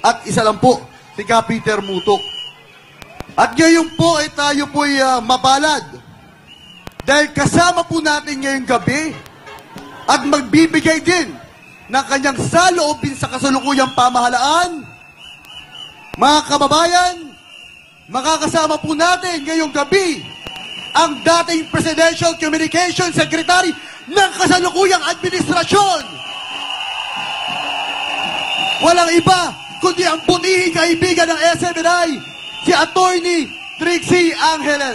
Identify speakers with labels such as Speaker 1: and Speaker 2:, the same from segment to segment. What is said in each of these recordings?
Speaker 1: at isa lang po, si Ka Peter Mutok. At ngayon po ay tayo po ay mapalad. Dahil kasama po natin ngayong gabi at magbibigay din ng kanyang saloobin sa kasalukuyang pamahalaan. Mga kababayan, makakasama po natin ngayong gabi ang dating Presidential Communications Secretary ng kasalukuyang administrasyon. Walang iba kundi ang butihing kaibigan ng SMNI, si Attorney Trixie Angeles.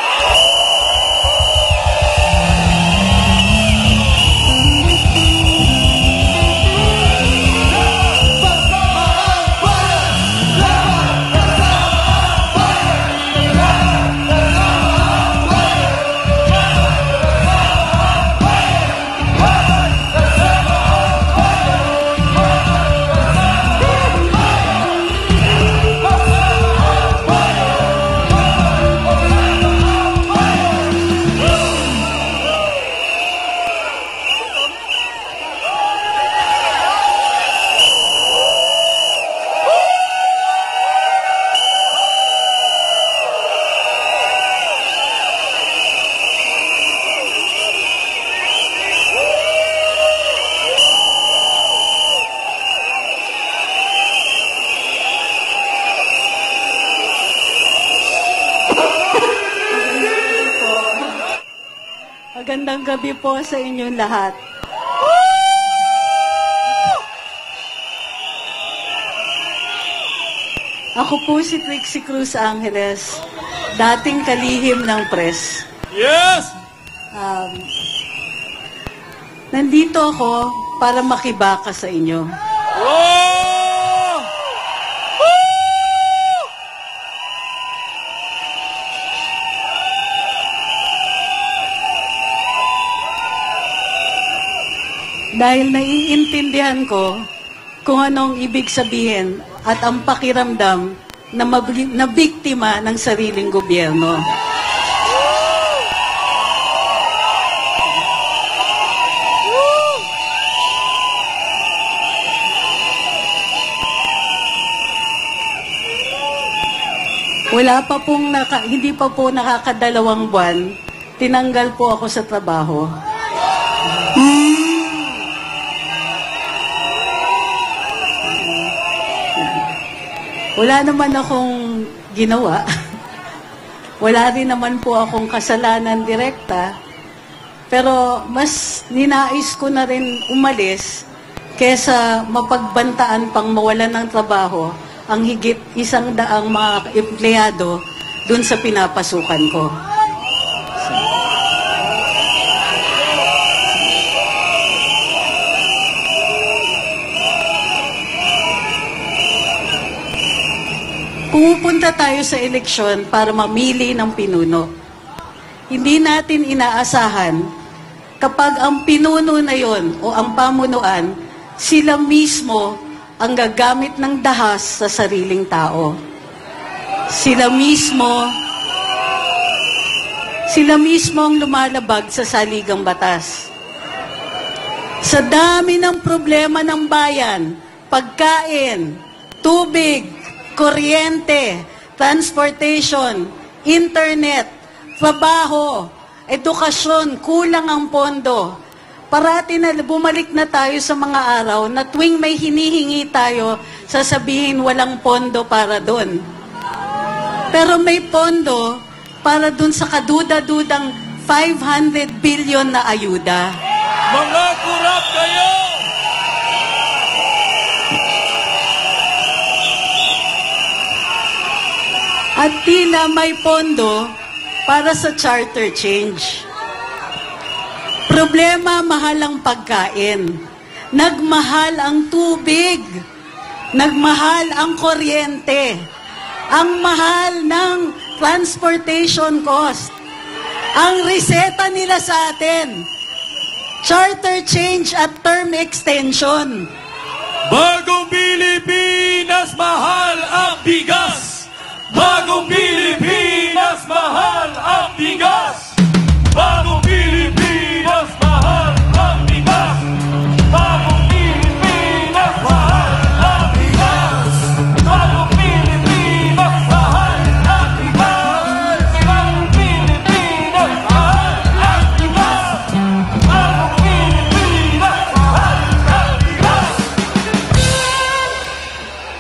Speaker 2: Magandang gabi po sa inyong lahat. Ako po si Trixie Cruz Angeles, dating kalihim ng press.
Speaker 3: Yes!
Speaker 2: Nandito ako para makibaka sa inyo.
Speaker 3: Oh!
Speaker 2: Dahil naiintindihan ko kung anong ibig sabihin at ang pakiramdam na biktima ng sariling gobyerno. Hindi pa po nakakadalawang buwan, tinanggal po ako sa trabaho. Wala naman akong ginawa. Wala rin naman po akong kasalanan direkta. Pero mas ninais ko na rin umalis kesa mapagbantaan pang mawalan ng trabaho ang higit 100 mga empleyado dun sa pinapasukan ko. Pumupunta tayo sa eleksyon para mamili ng pinuno. Hindi natin inaasahan kapag ang pinuno na yon o ang pamunuan, sila mismo ang gagamit ng dahas sa sariling tao. Sila mismo ang lumalabag sa saligang batas. Sa dami ng problema ng bayan, pagkain, tubig, kuryente, transportation, internet, trabaho, edukasyon, kulang ang pondo. Parati na bumalik na tayo sa mga araw na tuwing may hinihingi tayo, sasabihin walang pondo para doon. Pero may pondo para doon sa kaduda-dudang 500 billion na ayuda.
Speaker 3: Mga kurap kayo!
Speaker 2: At tila may pondo para sa charter change. Problema, mahal ang pagkain. Nagmahal ang tubig. Nagmahal ang kuryente. Ang mahal ng transportation cost. Ang reseta nila sa atin, charter change at term extension.
Speaker 3: Bagong Pilipinas, mahal ang bigas! Bagong Pilipinas, mahal ang bigas! Bagong Pilipinas, mahal ang bigas! Bagong Pilipinas, mahal ang bigas!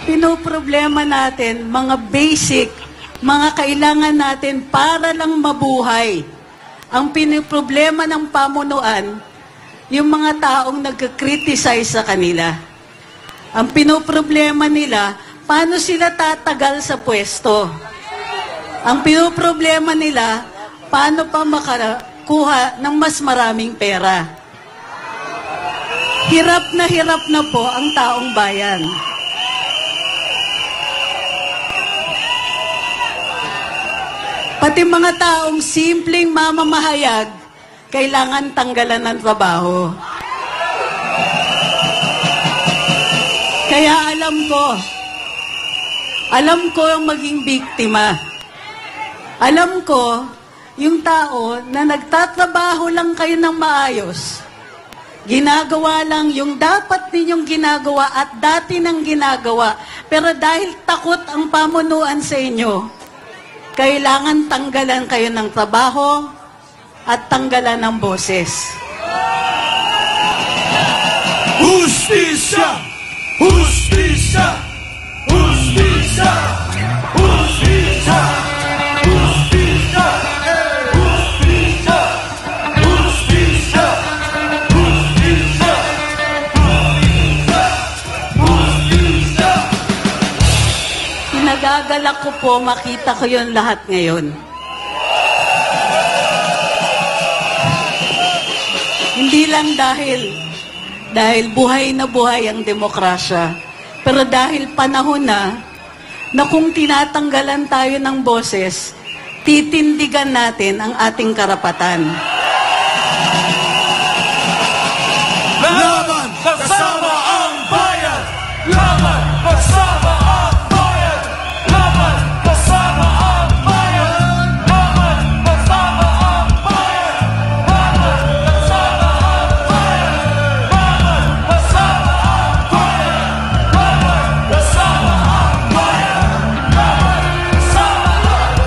Speaker 2: pinoproblema natin, mga basic, mga kailangan natin para lang mabuhay. Ang pinoproblema ng pamunuan, yung mga taong nagkakriticize sa kanila. Ang pinoproblema nila, paano sila tatagal sa pwesto. Ang pinoproblema nila, paano pa makakuha ng mas maraming pera. Hirap na po ang taong bayan. Pati mga taong simpleng mamamahayag, kailangan tanggalan ng trabaho. Kaya alam ko ang maging biktima. Alam ko, yung tao na nagtatrabaho lang kayo ng maayos, ginagawa lang yung dapat ninyong ginagawa at dati nang ginagawa, pero dahil takot ang pamunuan sa inyo, kailangan tanggalan kayo ng trabaho at tanggalan ng boses.
Speaker 3: Hustisya! Hustisya! Hustisya! Hustisya! Hustisya! Hustisya! Hustisya! Hustisya! Hustisya!
Speaker 2: Pinagagalak ko po, makita ko yun lahat ngayon. Hindi lang dahil buhay na buhay ang demokrasya, pero dahil panahon na kung tinatanggalan tayo ng boses, titindigan natin ang ating karapatan.
Speaker 3: Laban kasama ang bayan! Laban kasama ang bayan! Laban kasama ang bayan! Laban kasama ang bayan! Laban kasama ang bayan! Laban kasama ang bayan! Laban kasama ang bayan! Laban kasama ang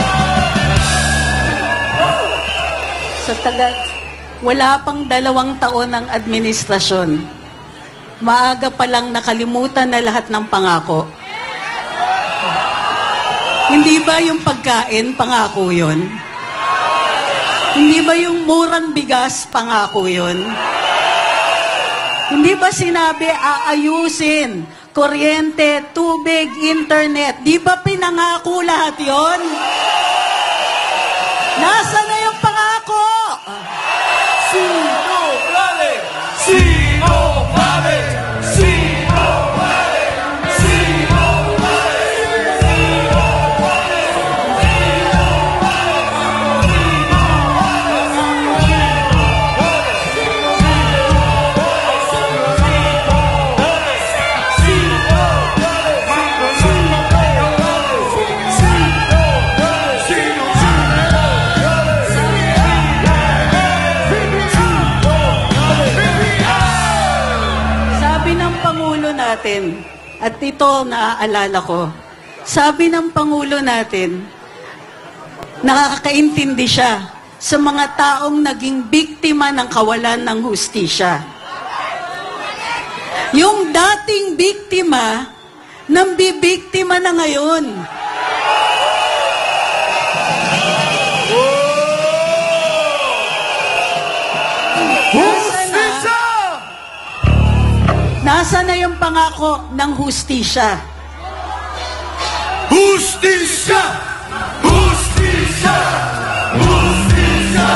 Speaker 3: bayan!
Speaker 2: Sa wala pang 2 taon ng administrasyon, maaga pa lang nakalimutan na lahat ng pangako. Hindi ba yung pagkain, pangako yun? Hindi ba yung murang bigas, pangako yun? Hindi ba sinabi aayusin, kuryente, tubig, internet? Di ba pinangako lahat yun? Nasaan na yung pangako?
Speaker 3: Sino vale? Sino vale? Sino vale? Sino vale?
Speaker 2: Sabi ng Pangulo natin, at ito naaalala ko, sabi ng Pangulo natin, nakakaintindi siya sa mga taong naging biktima ng kawalan ng hustisya. Yung dating biktima, nambibiktima na ngayon. Nasa na yung pangako ng hustisya?
Speaker 3: Hustisya! Hustisya! Hustisya!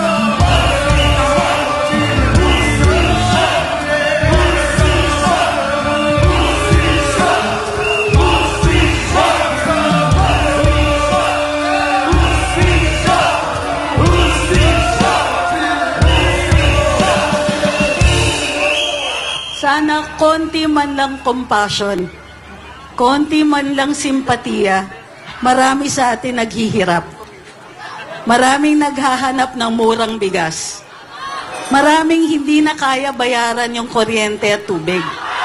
Speaker 2: Sana konti man lang compassion, konti man lang simpatiya, marami sa atin naghihirap. Maraming naghahanap ng murang bigas. Maraming hindi na kaya bayaran yung kuryente at tubig.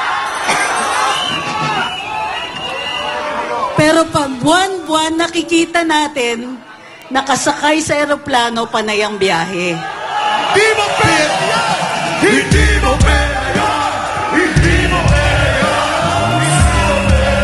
Speaker 2: Pero pag buwan-buwan nakikita natin, nakasakay sa eroplano panay ang biyahe.
Speaker 3: Di mo pera yan! Hindi mo pera yan! Hindi mo pera yan!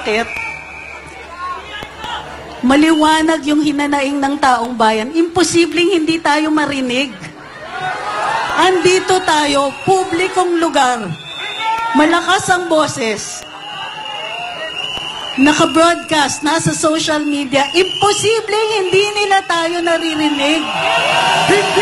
Speaker 2: sakit? Maliwanag yung hinanaing ng taong bayan. Imposibleng hindi tayo marinig. Andito tayo, publikong lugar. Malakas ang boses. Naka-broadcast, nasa social media. Imposibleng hindi nila tayo naririnig.
Speaker 1: Hindi